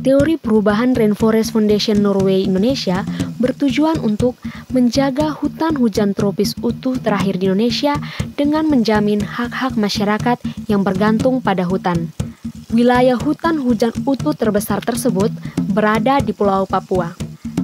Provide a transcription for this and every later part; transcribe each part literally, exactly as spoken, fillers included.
Teori perubahan Rainforest Foundation Norway Indonesia bertujuan untuk menjaga hutan hujan tropis utuh terakhir di Indonesia dengan menjamin hak-hak masyarakat yang bergantung pada hutan. Wilayah hutan hujan utuh terbesar tersebut berada di Pulau Papua.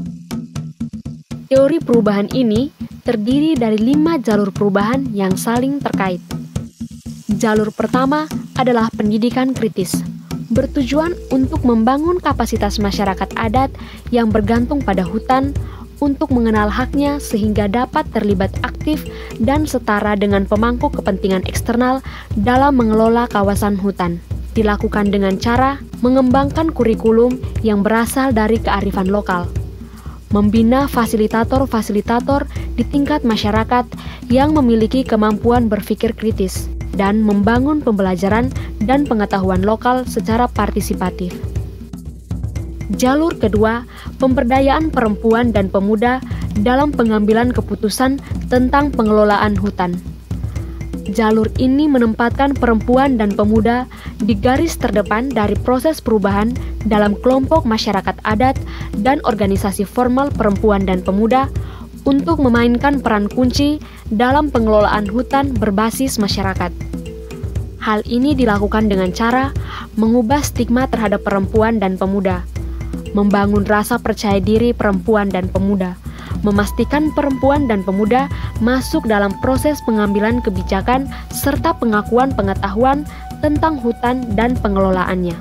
Teori perubahan ini terdiri dari lima jalur perubahan yang saling terkait. Jalur pertama adalah pendidikan kritis, bertujuan untuk membangun kapasitas masyarakat adat yang bergantung pada hutan untuk mengenal haknya sehingga dapat terlibat aktif dan setara dengan pemangku kepentingan eksternal dalam mengelola kawasan hutan. Dilakukan dengan cara mengembangkan kurikulum yang berasal dari kearifan lokal, membina fasilitator-fasilitator di tingkat masyarakat yang memiliki kemampuan berpikir kritis, dan membangun pembelajaran dan pengetahuan lokal secara partisipatif. Jalur kedua, pemberdayaan perempuan dan pemuda dalam pengambilan keputusan tentang pengelolaan hutan. Jalur ini menempatkan perempuan dan pemuda di garis terdepan dari proses perubahan dalam kelompok masyarakat adat dan organisasi formal perempuan dan pemuda untuk memainkan peran kunci dalam pengelolaan hutan berbasis masyarakat. Hal ini dilakukan dengan cara mengubah stigma terhadap perempuan dan pemuda, membangun rasa percaya diri perempuan dan pemuda, memastikan perempuan dan pemuda masuk dalam proses pengambilan kebijakan serta pengakuan pengetahuan tentang hutan dan pengelolaannya.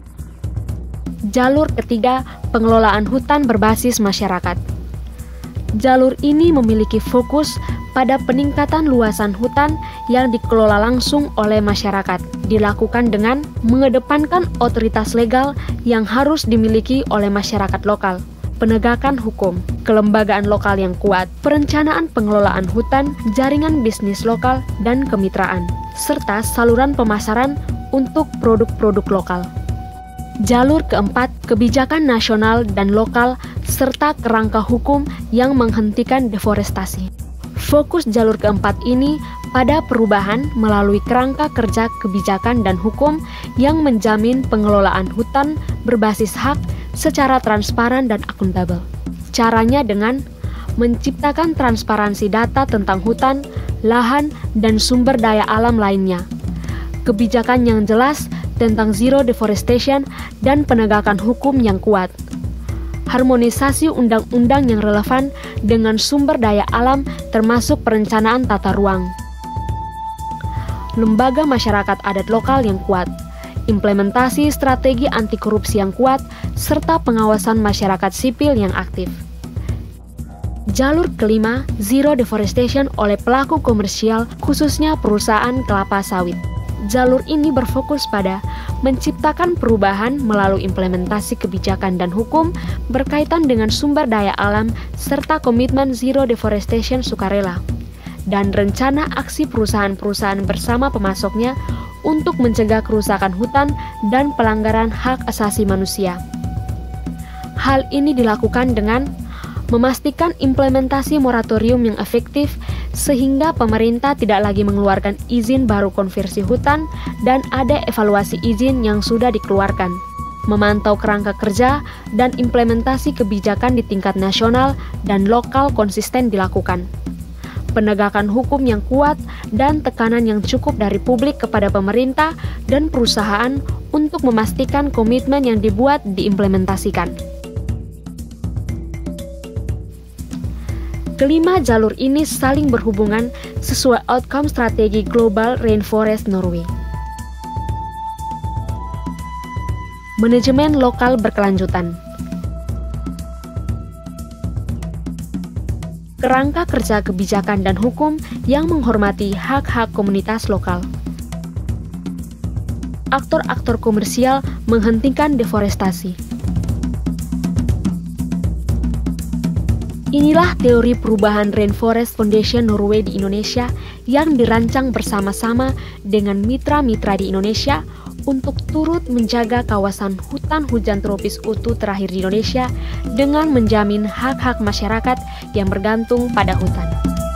Jalur ketiga, pengelolaan hutan berbasis masyarakat. Jalur ini memiliki fokus pada peningkatan luasan hutan yang dikelola langsung oleh masyarakat, dilakukan dengan mengedepankan otoritas legal yang harus dimiliki oleh masyarakat lokal, penegakan hukum, kelembagaan lokal yang kuat, perencanaan pengelolaan hutan, jaringan bisnis lokal dan kemitraan, serta saluran pemasaran untuk produk-produk lokal. Jalur keempat, kebijakan nasional dan lokal serta kerangka hukum yang menghentikan deforestasi. Fokus jalur keempat ini pada perubahan melalui kerangka kerja kebijakan dan hukum yang menjamin pengelolaan hutan berbasis hak secara transparan dan akuntabel. Caranya dengan menciptakan transparansi data tentang hutan, lahan, dan sumber daya alam lainnya, kebijakan yang jelas tentang zero deforestation dan penegakan hukum yang kuat, harmonisasi undang-undang yang relevan dengan sumber daya alam termasuk perencanaan tata ruang, lembaga masyarakat adat lokal yang kuat, implementasi strategi anti korupsi yang kuat, serta pengawasan masyarakat sipil yang aktif. Jalur kelima, zero deforestation oleh pelaku komersial khususnya perusahaan kelapa sawit. Jalur ini berfokus pada menciptakan perubahan melalui implementasi kebijakan dan hukum berkaitan dengan sumber daya alam serta komitmen zero deforestation sukarela, dan rencana aksi perusahaan-perusahaan bersama pemasoknya untuk mencegah kerusakan hutan dan pelanggaran hak asasi manusia. Hal ini dilakukan dengan memastikan implementasi moratorium yang efektif sehingga pemerintah tidak lagi mengeluarkan izin baru konversi hutan dan ada evaluasi izin yang sudah dikeluarkan, memantau kerangka kerja dan implementasi kebijakan di tingkat nasional dan lokal konsisten dilakukan, penegakan hukum yang kuat dan tekanan yang cukup dari publik kepada pemerintah dan perusahaan untuk memastikan komitmen yang dibuat diimplementasikan. Kelima jalur ini saling berhubungan sesuai outcome strategi global Rainforest Norway. Manajemen lokal berkelanjutan. Kerangka kerja kebijakan dan hukum yang menghormati hak-hak komunitas lokal. Aktor-aktor komersial menghentikan deforestasi. Inilah teori perubahan Rainforest Foundation Norway di Indonesia yang dirancang bersama-sama dengan mitra-mitra di Indonesia untuk turut menjaga kawasan hutan hujan tropis utuh terakhir di Indonesia dengan menjamin hak-hak masyarakat yang bergantung pada hutan.